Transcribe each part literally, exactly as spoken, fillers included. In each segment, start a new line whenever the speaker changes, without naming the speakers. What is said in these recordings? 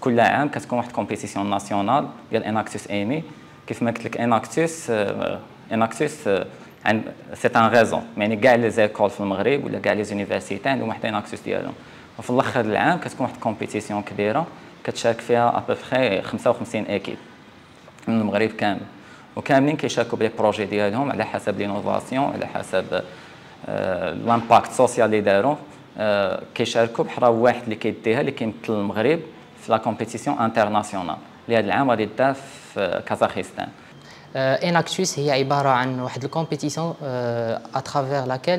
كل عام كتكون واحد كومبيتيسيون ناسيونال ديال اناكتوس ايمي. كيف ما قلت لك اناكتوس اناكتوس عند سي ان ريزون، يعني كاع لي زيكول في المغرب ولا كاع لي زونيفرسيتي عندهم واحد اناكتوس ديالهم. وفي الاخر العام كتكون واحد كومبيتيسيون كبيره كتشارك فيها ابوفخي خمسة وخمسين ايكيب من المغرب كامل، وكاملين كيشاركوا بلي بروجي ديالهم على حسب لينوفاسيون، على حسب لامباكت سوسيال اللي داروا. كيشاركوا بحال واحد اللي كيديها اللي كيمثل المغرب في لا كومبيتيسيون انترناسيونال اللي هذا العام غادي دار في كازاخستان.
اناكتوس هي عباره عن واحد الكومبيتيسيون ا ترافير لاكيل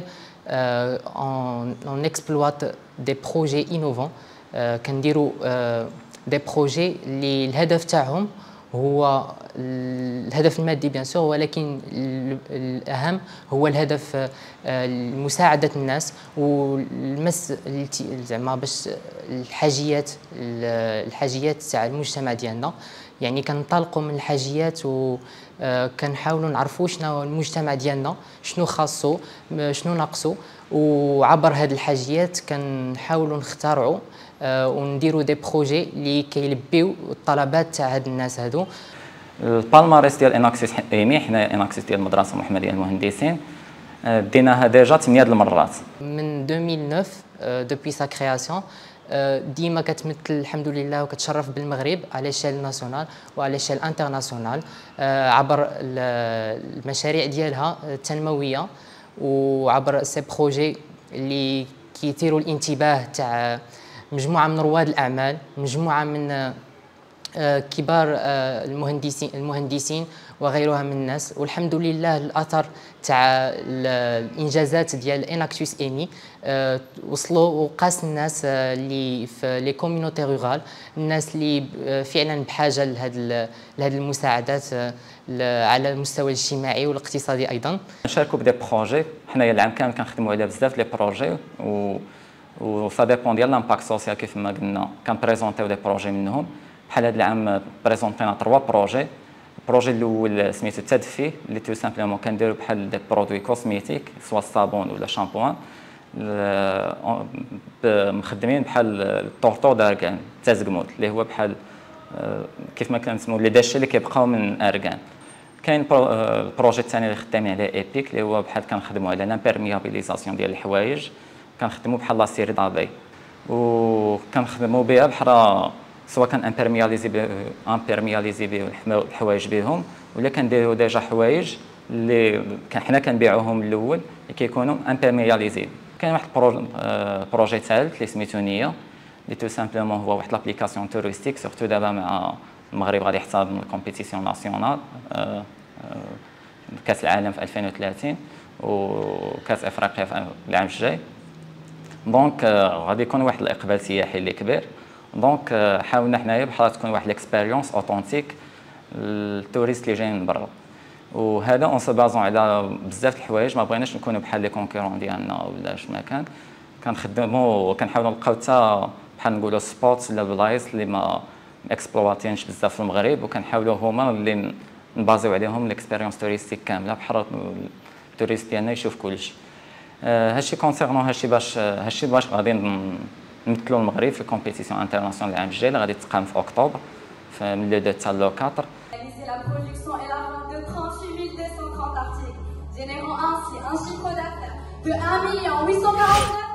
اون اكسبلوات دي بروجي انوفون. كنديروا دي بروجي اللي الهدف تاعهم هو الهدف المادي بيان سور، ولكن الاهم هو الهدف مساعده الناس والمس زعما باش الحاجيات الحاجيات تاع المجتمع ديالنا. يعني كنطلقوا من الحاجيات و كنحاولوا نعرفوا شنو المجتمع ديالنا، شنو خاصو، شنو ناقصو، وعبر هذه الحاجيات كنحاولوا نخترعوا ونديروا دي بروجي اللي كيلبيو الطلبات تاع هاد الناس هادو.
البالماريس ديال اناكسيس ايمي، حنا اناكسيس ديال المدرسه المحمديه للمهندسين ديناها ديجا ثمانية د المرات
من ألفين وتسعة دوبوي سا كرياسيون. ديما كتمثل الحمد لله وكتشرف بالمغرب على شال ناسيونال وعلى شال انترناسيونال عبر المشاريع ديالها التنمويه وعبر سي بروجي اللي كيثيروا الانتباه تاع مجموعه من رواد الاعمال، مجموعه من كبار المهندسين المهندسين وغيرها من الناس. والحمد لله الاثر تاع الانجازات ديال اناكتوس ايمي وصلوا وقاس الناس اللي في لي كوميونيتي رورال، الناس اللي فعلا بحاجه لهذه لهذه المساعدات على المستوى الاجتماعي والاقتصادي ايضا.
نشاركوا بدي بروجي، حنايا العام كامل كنخدموا على بزاف لي بروجي و و سا ديبون ديال لامباكت سوسيال. كيف ما قلنا كنبريزونطيو دي بروجي منهم، بحال هذا العام بريزونطينا ثلاثة بروجي. البروجي الاول سميتو التدفي اللي تو سامبلومون كنديرو بحال دي برودوي كوسميتيك سوا الصابون ولا شامبوان مخدمين بحال الطورطو داركان التازكموت اللي هو بحال كيف ما كنسموا لي داشي اللي كيبقاو من اركان. كاين البروجي الثاني اللي خدامين عليه ايبيك اللي هو بحال كنخدموا على لامبيرميابيليزاسيون ديال الحوايج، كنخدموا بحال لاسيري دابي وكنخدموا بها بحال سواء كان امبيرمياليزي بي امبيرمياليزي بيه الحوايج بهم، ولا كنديروا ديجا حوايج اللي حنا كنبيعوهم الاول اللي كيكونوا امبيرمياليزي. كاين واحد بروجي ثالث اللي سميتو نيه اللي تو سامبلومون هو واحد لابليكاسيون توريستيك سورتو دابا مع المغرب غادي يحتضن من الكومبيتيسيون ناسيونال كاس العالم في ألفين وثلاثين وكاس افريقيا في العام الجاي. دونك غادي يكون واحد الاقبال سياحي اللي كبير. دونك حاولنا حنايا بحال تكون واحد ليكسبيريونس اوثنتيك للتوريست اللي جايين من برا، وهذا اون سو بازون على بزاف د الحوايج. ما بغيناش نكونوا بحال لي كونكورون ديالنا ولا شما كان. كنخدموا كنحاولوا نلقاو حتى بحال نقولوا سبوتس ولا بلايص اللي ما اكسبلواتينش بزاف في المغرب، وكنحاولوا هما اللي نبازيو عليهم ليكسبيريونس توريستيك كامله بحال التوريست ديالنا يشوف كلشي. هادشي كونسيرنون هادشي باش هادشي باش غادي نمثلوا المغرب في الكومبيتيسيون انترناسيونال العام الجاي اللي غادي تقام في اكتوبر من لو دو حتى لو أربعة.
La production et la vente de trente-huit mille deux cent trente articles, générant ainsi un chiffre d'affaires de un million huit cent quarante-neuf